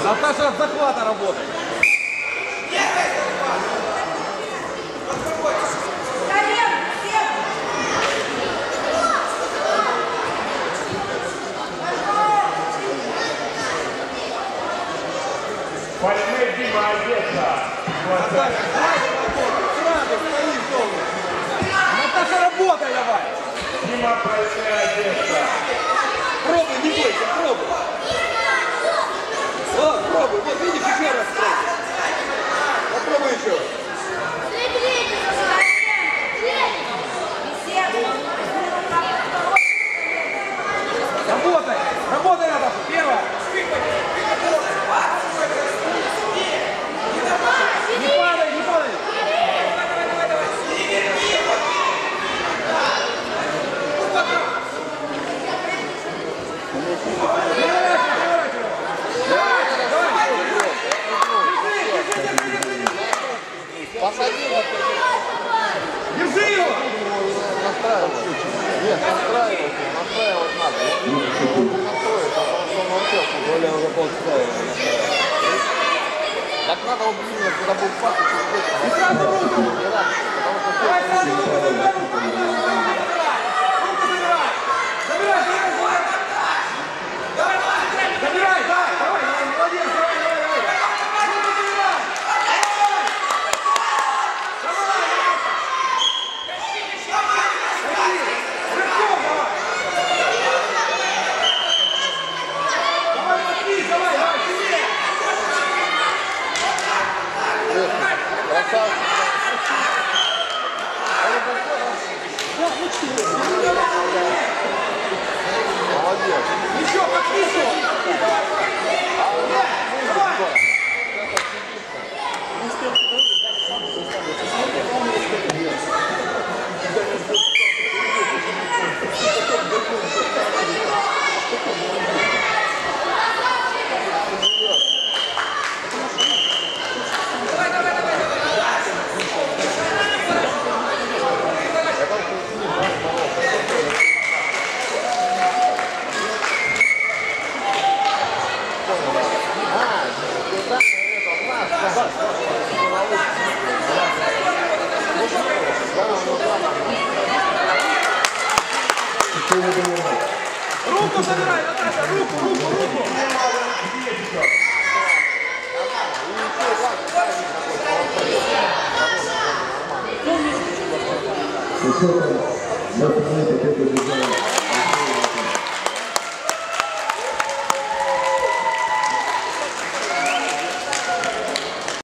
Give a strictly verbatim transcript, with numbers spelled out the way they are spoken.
Наташа от захвата работает. Пальмы, Дима, одежда. Наташа, сразу стоишь долго. Наташа, работай давай. Дима, пальмы, одежда. Пробуй, не бойся, пробуй. Вот, пробуй, вот видишь, еще раз пробуй. Попробуй еще. Работай, работай, Наташа, первая. Не падай, не падай. Посади его. Держи его! Настраивай. Нет, настраивать, настраивать надо. Он настроит, потому что он утерся. Более уже полчаса. Так надо убить, когда будет пасти, И сразу руку! Давай сразу руку, забирай руку! Руку забирай! Забирай, забирай! Забирай, давай, давай! Молодец, давай, давай, давай! Руку забирай! Давай! Давай! Рывком давай! Давай, подпись, давай, давай, сильнее! красавчик. Молодец. Еще, подписывай! Руку забирай, Наташа, руку, руку, руку! Высокая, на планете, как это